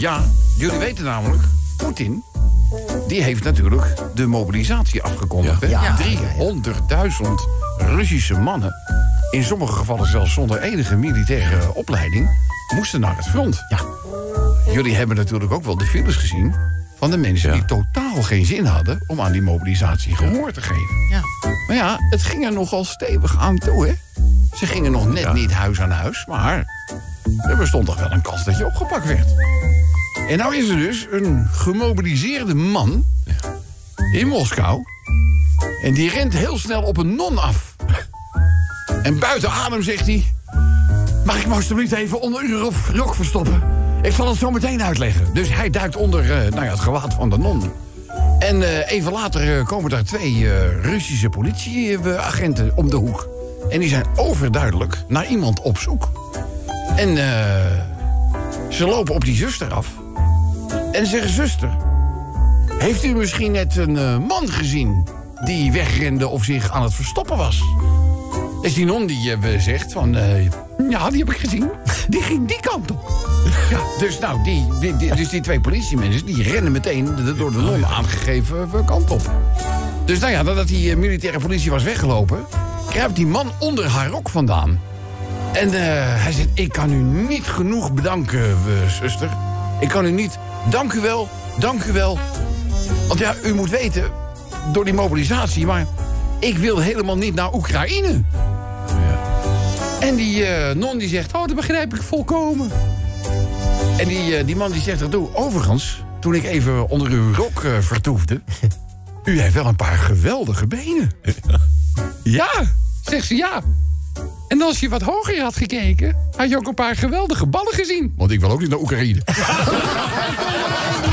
Ja, jullie weten namelijk, Poetin, die heeft natuurlijk de mobilisatie afgekondigd. Ja. 300.000 Russische mannen, in sommige gevallen zelfs zonder enige militaire opleiding, moesten naar het front. Ja. Jullie hebben natuurlijk ook wel de films gezien van de mensen die totaal geen zin hadden om aan die mobilisatie gehoor te geven. Ja. Maar ja, het ging er nogal stevig aan toe, hè? Ze gingen nog net niet huis aan huis, maar er bestond toch wel een kans dat je opgepakt werd. En nou is er dus een gemobiliseerde man in Moskou. En die rent heel snel op een non af. En buiten adem zegt hij: mag ik me alsjeblieft even onder uw rok verstoppen? Ik zal het zo meteen uitleggen. Dus hij duikt onder het gewaad van de non. En even later komen daar 2 Russische politieagenten om de hoek. En die zijn overduidelijk naar iemand op zoek. En ze lopen op die zuster af. En zeggen: zuster, heeft u misschien net een man gezien die wegrende of zich aan het verstoppen was? Dus die non die zegt van, ja, die heb ik gezien. Die ging die kant op. Ja, dus nou, die 2 politiemensen die rennen meteen door de non aangegeven kant op. Dus nou ja, nadat die militaire politie was weggelopen, kruipt die man onder haar rok vandaan. En hij zegt: ik kan u niet genoeg bedanken, zuster. Ik kan u niet. Dank u wel, dank u wel. Want ja, u moet weten, door die mobilisatie, maar ik wil helemaal niet naar Oekraïne. Ja. En die non die zegt: oh, dat begrijp ik volkomen. En die man die zegt: overigens, toen ik even onder uw rok vertoefde, u heeft wel een paar geweldige benen. Ja, zegt ze, ja. En als je wat hoger had gekeken, had je ook een paar geweldige ballen gezien. Want ik wil ook niet naar Oekraïne.